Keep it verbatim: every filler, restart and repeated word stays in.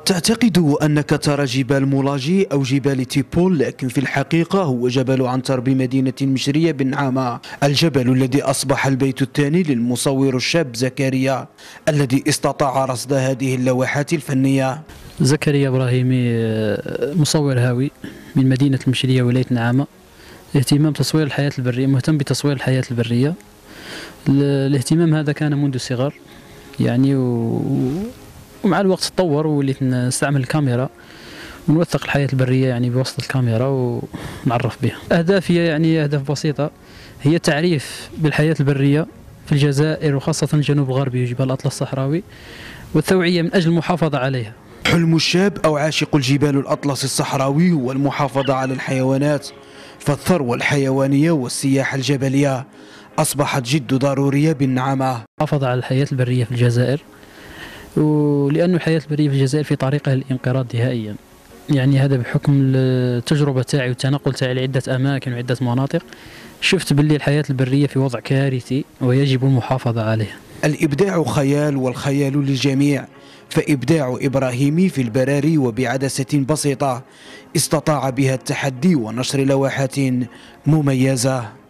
قد تعتقد أنك ترى جبال مولاجي أو جبال تيبول، لكن في الحقيقة هو جبل عنتر بمدينة المشرية بالنعامة، الجبل الذي أصبح البيت الثاني للمصور الشاب زكريا الذي استطاع رصد هذه اللوحات الفنية. زكريا إبراهيمي مصور هاوي من مدينة المشرية ولاية النعامة، اهتمام تصوير الحياة البرية، مهتم بتصوير الحياة البرية. الاهتمام هذا كان منذ الصغر يعني و... ومع الوقت تطور وليت نستعمل الكاميرا ونوثق الحياة البرية يعني بواسطة الكاميرا ونعرف بها. أهدافي يعني أهداف بسيطة، هي التعريف بالحياة البرية في الجزائر وخاصة الجنوب الغربي وجبال الأطلس الصحراوي، والتوعية من أجل المحافظة عليها. حلم الشاب أو عاشق الجبال الأطلس الصحراوي هو المحافظة على الحيوانات، فالثروة الحيوانية والسياحة الجبلية أصبحت جد ضرورية بالنعامة. المحافظة على الحياة البرية في الجزائر، ولأن الحياة البرية في الجزائر في طريقها للانقراض نهائيا، يعني هذا بحكم التجربة تاعي والتنقل تاعي لعدة أماكن وعدة مناطق، شفت باللي الحياة البرية في وضع كارثي ويجب المحافظة عليها. الإبداع خيال والخيال للجميع، فإبداع إبراهيمي في البراري وبعدسة بسيطة استطاع بها التحدي ونشر لوحات مميزة.